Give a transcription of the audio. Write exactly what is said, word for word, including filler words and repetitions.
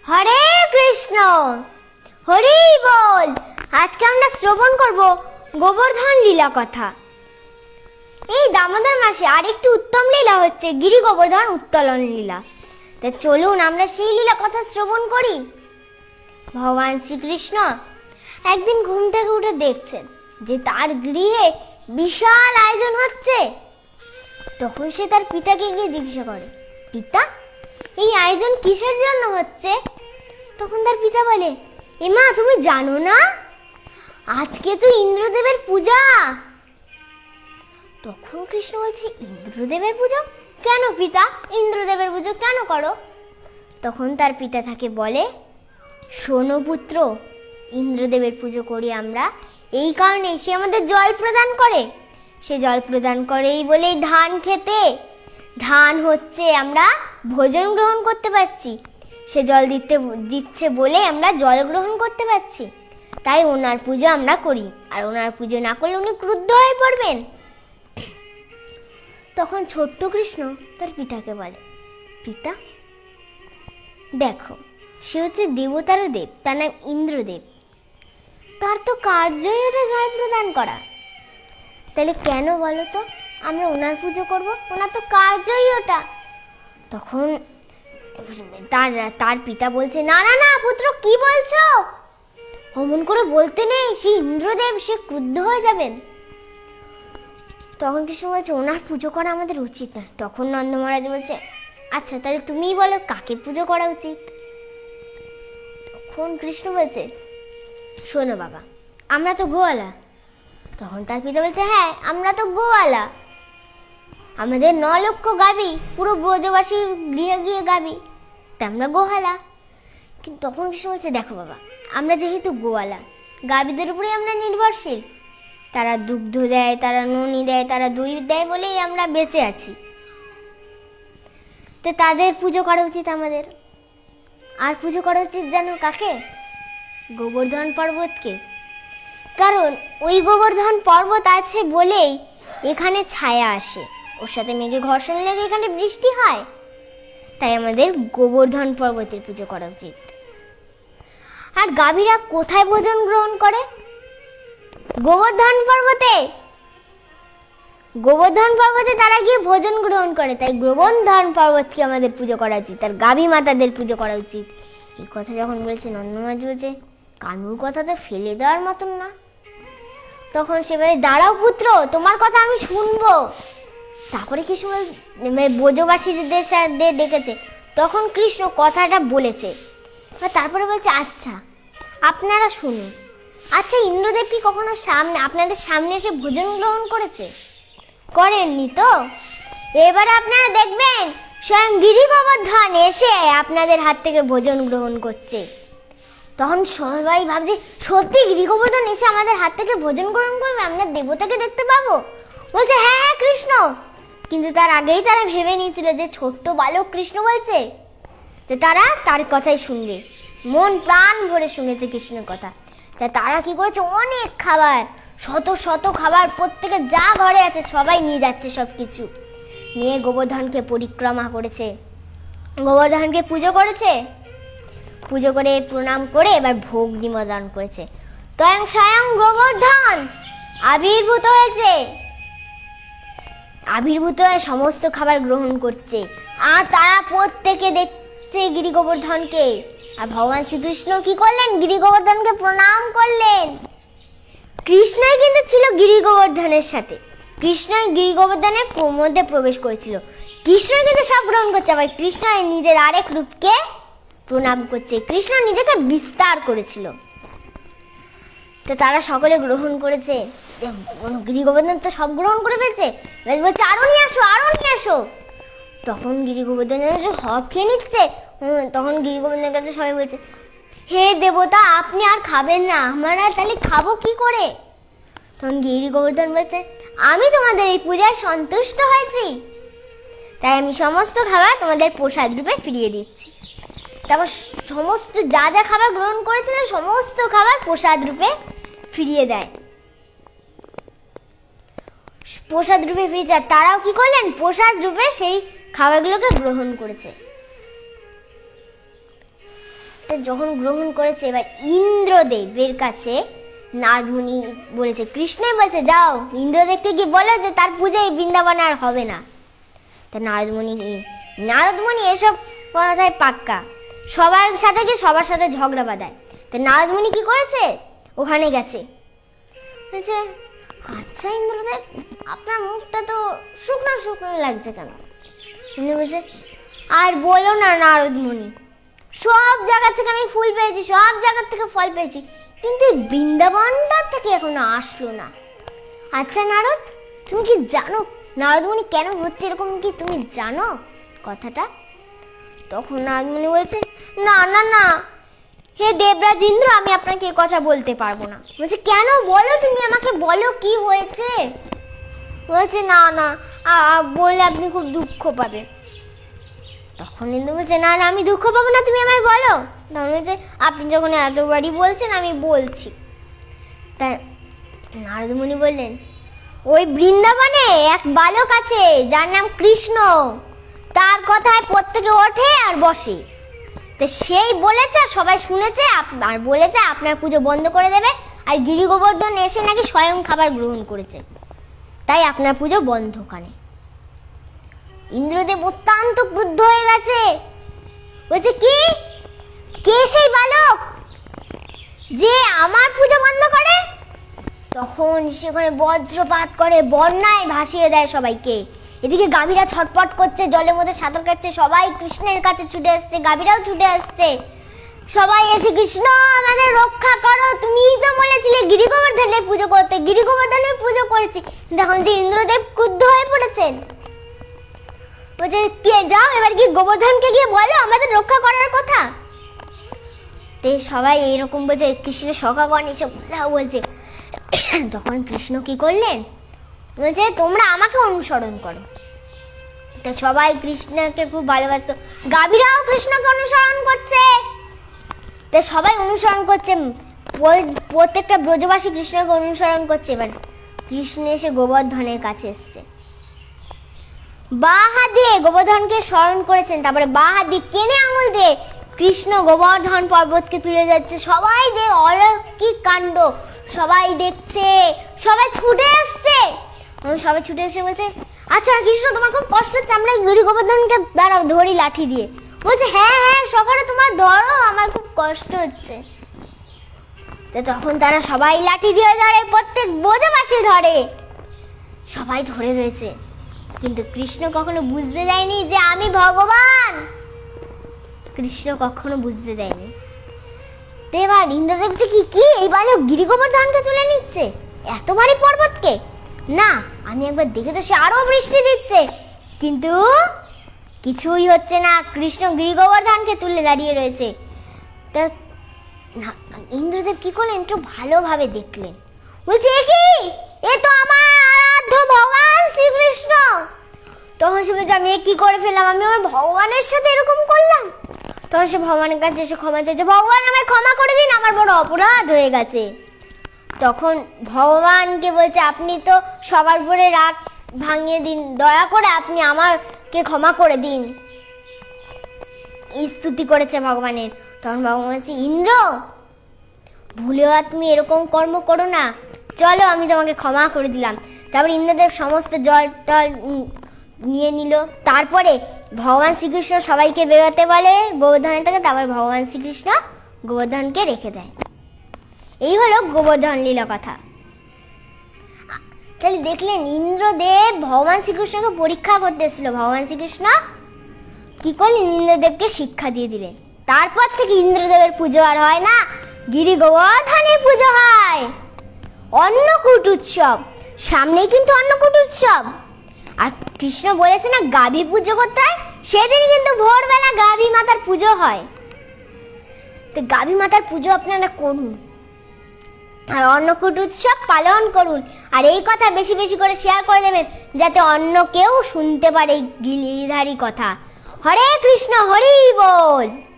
হরে কৃষ্ণ, হরি বল। আজকে আমরা শ্রবণ করব গোবর্ধন লীলা কথা। এই দামোদর মাসে আরেকটি উত্তম লীলা হচ্ছে গিরি গোবর্ধন উত্তোলন লীলা। তা চলুন আমরা সেই লীলা কথা শ্রবণ করি। ভগবান শ্রীকৃষ্ণ একদিন ঘুম থেকে উঠে দেখছেন যে তার গৃহে বিশাল আয়োজন হচ্ছে। তখন সে তার পিতাকে গিয়ে জিজ্ঞাসা করে, পিতা, এই আয়োজন কিসের জন্য হচ্ছে? তখন তার পিতা বলে, এ মা, তুমি জানো না আজকে তো ইন্দ্রদেবের পূজা। তখন কৃষ্ণ বলছে, ইন্দ্রদেবের পুজো? কেন পিতা, ইন্দ্রদেবের পুজো কেন করো? তখন তার পিতা তাকে বলে, শোনো পুত্র, ইন্দ্রদেবের পুজো করি আমরা এই কারণে, সে আমাদের জল প্রদান করে। সে জল প্রদান করেই বলেই ধান খেতে, ধান হচ্ছে আমরা ভোজন গ্রহণ করতে পারছি। সে জল দিতে দিচ্ছে বলে আমরা জল গ্রহণ করতে পারছি, তাই ওনার পুজো আমরা করি। আর ওনার পুজো না করলে উনি ক্রুদ্ধ হয়ে পড়বেন। তখন ছোট্ট কৃষ্ণ তার পিতাকে বলে, পিতা দেখো, সে হচ্ছে দেবতারও দেব, তার নাম ইন্দ্রদেব, তার তো কার্যই এটা জল প্রদান করা। তাহলে কেন বলো তো আমরা ওনার পুজো করব? ওনার তো কার্যই ওটা। তখন তার তার পিতা বলছে, না না না পুত্র, কি বলছো? অমন করে বলতে নেই, সে ইন্দ্রদেব, সে ক্রুদ্ধ হয়ে যাবেন। তখন কৃষ্ণ বলছে, ওনার পুজো করা আমাদের উচিত না। তখন নন্দ মহারাজ বলছে, আচ্ছা তাহলে তুমিই বলো কাকে পুজো করা উচিত? তখন কৃষ্ণ বলছে, শোনো বাবা, আমরা তো গোয়ালা। তখন তার পিতা বলছে, হ্যাঁ আমরা তো গোয়ালা, আমাদের ন লক্ষ গাভী, পুরো ব্রজবাসীর গৃহে গৃহে গাভী, তা আমরা গোহালা। কিন্তু তখন কৃষ্ণ বলছে, দেখো বাবা, আমরা যেহেতু গোয়ালা, গাভীদের উপরে আমরা নির্ভরশীল, তারা দুগ্ধ দেয়, তারা ননি দেয়, তারা দই দেয় বলেই আমরা বেঁচে আছি, তো তাদের পুজো করা উচিত আমাদের। আর পুজো করা উচিত জানো কাকে? গোবর্ধন পর্বতকে। কারণ ওই গোবর্ধন পর্বত আছে বলেই এখানে ছায়া আসে, ওর সাথে মেঘে ঘর্ষণ লেগে এখানে বৃষ্টি হয়, তাই আমাদের গোবর্ধন পর্বতের পুজো করা উচিত। আর গাভীরা কোথায় ভোজন গ্রহণ করে? গোবর্ধন পর্বতে। গোবর্ধন পর্বতে তারা গিয়ে ভোজন গ্রহণ করে, তাই গোবর্ধন পর্বতকে আমাদের পুজো করা উচিত, আর গাভী মাতাদের পুজো করা উচিত। এই কথা যখন বলছে, নন্দ মহারাজ বলছে, কানুর কথা তো ফেলে দেওয়ার মতন না। তখন সে বলে, দাঁড়াও পুত্র, তোমার কথা আমি শুনবো। তারপরে কৃষ্ণ ব্রজবাসীদের সাথে ডেকেছে, তখন কৃষ্ণ কথাটা বলেছে। তারপরে বলছে, আচ্ছা আপনারা শুনুন, আচ্ছা ইন্দ্রদেব কি কখনো সামনে আপনাদের সামনে এসে ভোজন গ্রহণ করেছে? করেননি তো? এবারে আপনারা দেখবেন স্বয়ং গিরি গোবর্ধন এসে আপনাদের হাত থেকে ভোজন গ্রহণ করছে। তখন সবাই ভাবছে, সত্যি গিরি গোবর্ধন এসে আমাদের হাত থেকে ভোজন গ্রহণ করবে, আমরা দেবতাকে দেখতে পাবো? বলছে, হ্যাঁ হ্যাঁ কৃষ্ণ। কিন্তু তার আগেই তারা ভেবে নিয়েছিল যে ছোট্ট বালক কৃষ্ণ বলছে, যে তারা তার কথাই শুনবে, মন প্রাণ ভরে শুনেছে কৃষ্ণের কথা। তা তারা কি করেছে, অনেক খাবার, শত শত খাবার, প্রত্যেকে যা ঘরে আছে সবাই নিয়ে যাচ্ছে, সব কিছু নিয়ে গোবর্ধনকে পরিক্রমা করেছে, গোবর্ধনকে পুজো করেছে, পুজো করে প্রণাম করে এবার ভোগ নিবেদন করেছে। স্বয়ং স্বয়ং গোবর্ধন আবির্ভূত হয়েছে, আবির্ভূত হয়ে সমস্ত খাবার গ্রহণ করছে, আর তারা প্রত্যেকে দেখছে গিরি গোবর্ধনকে। আর ভগবান শ্রীকৃষ্ণ কি করলেন? গিরি গোবর্ধনকে প্রণাম করলেন। কৃষ্ণই কিন্তু ছিল গিরি গোবর্ধনের সাথে, কৃষ্ণই গিরি গোবর্ধনের মধ্যে প্রবেশ করেছিল, কৃষ্ণই কিন্তু সব গ্রহণ করছে। আবার কৃষ্ণ নিজের আরেক রূপকে প্রণাম করছে, কৃষ্ণ নিজেকে বিস্তার করেছিল। তো তারা সকলে গ্রহণ করেছে, গিরি গোবর্ধন তো সব গ্রহণ করে ফেলছে, বলছে আরো নিয়ে আসো, আরো নিয়ে আসো। তখন গিরি গোবর্ধন সব খেয়ে নিচ্ছে। তখন গিরি গোবর্ধনের কাছে সবাই বলছে, হে দেবতা, আপনি আর খাবেন না, আমরা তাহলে খাবো কি করে? তখন গিরি গোবর্ধন বলছে, আমি তোমাদের এই পূজায় সন্তুষ্ট হয়েছি, তাই আমি সমস্ত খাবার তোমাদের প্রসাদ রূপে ফিরিয়ে দিচ্ছি। তারপর সমস্ত যা যা খাবার গ্রহণ করেছিলেন সমস্ত খাবার প্রসাদ রূপে ফিরিয়ে দেয়, প্রসাদ রূপে ফিরিয়ে যায়। তারাও কি করলেন? প্রসাদ রূপে সেই খাবারগুলোকে গ্রহণ করেছে। তো যখন গ্রহণ করেছে, এবার ইন্দ্রদেবের কাছে নারদমুনি বলেছে, কৃষ্ণই বলছে যাও ইন্দ্রদেবকে গিয়ে বলো যে তার পূজায় বৃন্দাবনে আর হবে না। তা নারদমুনি নারদমুনি এসব কথায় পাক্কা, সবার সাথে গিয়ে সবার সাথে ঝগড়া বাঁধায়। তো নারদমুনি কি করেছে, ওখানে গেছে, বলছে আচ্ছা ইন্দ্রদেব, আপনার মুখটা তো শুকনো শুকনো লাগছে কেন? ইন্দ্র বলছে আর বলো না নারদমুনি, সব জায়গা থেকে আমি ফুল পেয়েছি, সব জায়গা থেকে ফল পেয়েছি, কিন্তু বৃন্দাবনটা থেকে এখনো আসলো না। আচ্ছা নারদ, তুমি কি জানো নারদমুনি কেন হচ্ছে এরকম, কি তুমি জানো কথাটা? তখন নারদমুনি বলছে না না না হে দেবরাজ ইন্দ্র, আমি আপনাকে এ কথা বলতে পারবো না। বলছে কেন, বলো তুমি আমাকে, বলো কি হয়েছে? বলছে না না বললে আপনি খুব দুঃখ পাবে। তখন ইন্দ্র বলছে না না আমি দুঃখ পাবো না, তুমি আমায় বলো। তখন বলছে আপনি যখন এতবারই বলছেন আমি বলছি। তাই নারদমুনি বললেন, ওই বৃন্দাবনে এক বালক আছে যার নাম কৃষ্ণ, তার কথায় প্রত্যেকে ওঠে আর বসে। তো সেই বলেছে, সবাই শুনেছে আর বলেছে আপনার পুজো বন্ধ করে দেবে, আর গিরি গোবর্ধন এসে নাকি স্বয়ং খাবার গ্রহণ করেছে, তাই আপনার পুজো বন্ধ। কানে ইন্দ্রদেব অত্যন্ত ক্রুদ্ধ হয়ে গেছে, বলছে কি, কে সেই বালক যে আমার পুজো বন্ধ করে? তখন সেখানে বজ্রপাত করে বন্যায় ভাসিয়ে দেয় সবাইকে। এদিকে গাভীরা ছটপট করছে, জলের মধ্যে সাঁতার কাটছে, সবাই কৃষ্ণের কাছে ছুটে আসছে, গাভীরাও ছুটে আসছে, সবাই এসে কৃষ্ণ আমাদের রক্ষা করো, তুমিই তো বলেছিলে গিরি গোবর্ধনের পুজো করতে, গিরি গোবর্ধনের পুজো করেছি। দেখুন যে ইন্দ্রদেব ক্রুদ্ধ হয়ে পড়েছেন, বলছে কে যাও এবার কি গোবর্ধনকে গিয়ে বলো আমাদের রক্ষা করার কথা। তে সবাই এইরকম বলছে, কৃষ্ণের সখাগণ এসব কথা বলছে। তখন কৃষ্ণ কি করলেন, বলছে তোমরা আমাকে অনুসরণ করো। তো সবাই কৃষ্ণকে খুব ভালোবাসতো, গাভীরাও কৃষ্ণকে অনুসরণ করছে। তো সবাই অনুসরণ করছে, প্রত্যেকটা ব্রজবাসী কৃষ্ণকে অনুসরণ করছে। এবার কৃষ্ণ এসে গোবর্ধনের কাছে এসছে, বাঁ হাত দিয়ে গোবর্ধনকে স্মরণ করেছেন, তারপরে বাঁ হাত দিয়ে কেনে আঙুল দিয়ে কৃষ্ণ গোবর্ধন পর্বতকে তুলে যাচ্ছে। সবাই দেখ অলৌকিক কাণ্ড, সবাই দেখছে, সবাই ছুটে আসছে। সবাই ছুটে এসে বলছে আচ্ছা কৃষ্ণ তোমার খুব কষ্ট হচ্ছে, আমরা গিরি গোবর্ধনকে দাঁড়াও ধরি লাঠি দিয়ে। বলছে হ্যাঁ হ্যাঁ সকালে তোমার ধরো, আমার খুব কষ্ট হচ্ছে। তো তখন তারা সবাই লাঠি দিয়ে ধরে, প্রত্যেক ব্রজবাসী ধরে, সবাই ধরে রয়েছে। কিন্তু কৃষ্ণ কখনো বুঝতে দেয়নি যে আমি ভগবান, কৃষ্ণ কখনো বুঝতে দেয়নি। তো এবার ইন্দ্রদেব যে কি কি এই বালক গিরি গোবর্ধনকে তুলে নিচ্ছে এত ভারী পর্বতকে, না আমি একবার দেখে তো সে আরো বৃষ্টি দিচ্ছে, কিন্তু কিছুই হচ্ছে না, কৃষ্ণ গিরি গোবর্ধনকে তুলে দাঁড়িয়ে রয়েছে। তা ইন্দ্রদেব কি করলেন, একটু ভালোভাবে দেখলেন, বলছে এ কি, এ তো আমার আরাধ্য ভগবান শ্রীকৃষ্ণ। তখন সে বলছে আমি কি করে ফেললাম, আমি আমার ভগবানের সাথে এরকম করলাম। তখন সে ভগবানের কাছে এসে ক্ষমা চাইছে, ভগবান আমায় ক্ষমা করে দিন, আমার বড় অপরাধ হয়ে গেছে। তখন ভগবানকে বলছে আপনি তো সবার উপরে রাগ ভাঙিয়ে দিন, দয়া করে আপনি আমাকে ক্ষমা করে দিন, স্তুতি করেছে ভগবানের। তখন ভগবান বলছে ইন্দ্র ভুলেও আর তুমি এরকম কর্ম করো না, চলো আমি তোমাকে ক্ষমা করে দিলাম। তারপর ইন্দ্রদেব সমস্ত জল টল নিয়ে নিল। তারপরে ভগবান শ্রীকৃষ্ণ সবাইকে বেরোতে বলে গোবর্ধনের থেকে, তারপর ভগবান শ্রীকৃষ্ণ গোবর্ধনকে রেখে দেয়। এই হলো গোবর্ধন লীলা কথা। তাহলে দেখলেন ইন্দ্রদেব ভগবান শ্রীকৃষ্ণকে পরীক্ষা করতে এসেছিল, ভগবান শ্রীকৃষ্ণ কি করলেন, ইন্দ্রদেবকে শিক্ষা দিয়ে দিলেন। তারপর থেকে ইন্দ্রদেবের পুজো আর হয় না, গিরি গোবর্ধনের পুজো হয়। অন্নকূট উৎসব সামনেই, কিন্তু অন্নকূট উৎসব, আর কৃষ্ণ বলেছে না গাভী পুজো করতে হয়, সেদিন কিন্তু ভোরবেলা গাভী মাতার পুজো হয়। তো গাভী মাতার পুজো আপনারা করুন আর অন্নকূট উৎসব পালন করুন, আর এই কথা বেশি বেশি করে শেয়ার করে দেবেন যাতে অন্য কেউ শুনতে পারে গিরিধারী কথা। হরে কৃষ্ণ, হরি বল।